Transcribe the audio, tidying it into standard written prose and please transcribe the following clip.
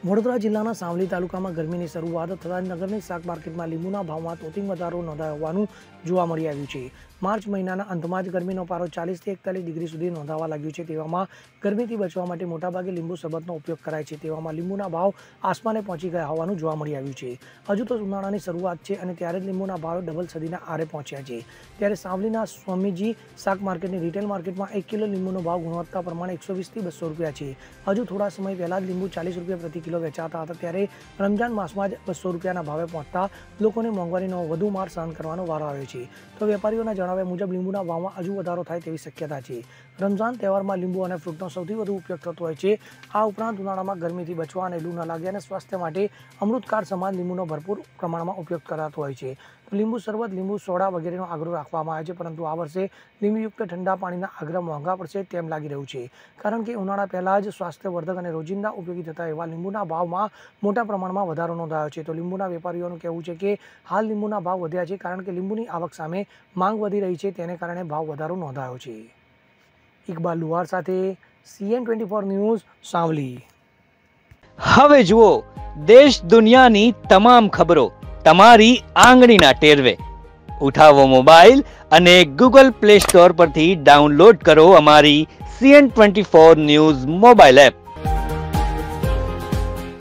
વડોદરા જિલ્લાના સાવલી તાલુકામાં ગરમીની શરૂઆત થતાં નગરની શાક માર્કેટમાં લીંબુના ભાવમાં તોતિંગ વધારો નોંધાયો હોવાનું જોવા મળી આવ્યું છે। માર્ચ મહિનાના અંતમાં જ ગરમીનો પારો 40 થી 41 ડિગ્રી સુધી નોંધાવા લાગ્યો છે। તેવામાં ગરમીથી બચવા માટે મોટાભાગે લીંબુ શરબતનો ઉપયોગ કરાય છે। તેવામાં લીંબુના ભાવ આસમાને પહોંચી ગયા હોવાનું જોવા મળી આવ્યું છે। હજુ તો ઉનાળાની શરૂઆત છે અને ત્યારે જ લીંબુના ભાવ ડબલ સદીના આરે પહોંચ્યા છે। ત્યારે સાવલીના સ્વામીજી શાક માર્કેટની રિટેલ માર્કેટમાં 1 કિલો લીંબુનો ભાવ ગુણવત્તા પ્રમાણે 120 થી 200 રૂપિયા છે। હજુ થોડા સમય પહેલા જ લીંબુ 40 રૂપિયા પ્રતિ કિલો વેચાતા હતા, ત્યારે રમજાન માસમાં જ 200 રૂપિયાના ભાવે પહોંચતા લોકોને મોંઘવારીનો વધુ માર સહન કરવાનો વારો આવ્યો છે। તો વેપારીઓના જણાવ્યા મુજબ લીંબુના ભાવમાં હજુ વધારો થાય તેવી શક્યતા છે। રમઝાન તહેવારમાં લીંબુ અને ફ્રૂટનો સૌથી વધુ ઉપયોગ થતો હોય છે। આ ઉપરાંત ઉનાળામાં ગરમીથી બચવા અને લૂ ન લાગે અને સ્વાસ્થ્ય માટે અમૃતકાળ સમાન લીંબુનો ભરપૂર પ્રમાણમાં ઉપયોગ કરાતો હોય છે। લીંબુ શરબત, લીંબુ સોડા વગેરેનો આગ્રહ રાખવામાં આવે છે, પરંતુ આ વર્ષે લીંબુયુક્ત ઠંડા પાણીના આગ્રહ મોંઘા પડશે તેમ લાગી રહ્યું છે, કારણ કે ઉનાળા પહેલાં જ સ્વાસ્થ્યવર્ધક અને રોજિંદા ઉપયોગી થતા એવા લીંબુના ભાવમાં મોટા પ્રમાણમાં વધારો નોંધાયો છે। તો લીંબુના વેપારીઓનું કહેવું છે કે હાલ લીંબુના ભાવ વધ્યા છે, કારણ કે લીંબુની આવક સામે માંગ વધી રહી છે, તેને કારણે ભાવ વધારો નોંધાયો છે। ઇકબાલ લુહાર સાથે CN24 ન્યૂઝ, સાવલી। હવે જુઓ દેશ દુનિયાની તમામ ખબરો તમારી આંગળીના ટેરવે। ઉઠાવો મોબાઈલ અને ગૂગલ પ્લે સ્ટોર પરથી ડાઉનલોડ કરો અમારી CN24 ન્યૂઝ મોબાઈલ એપ।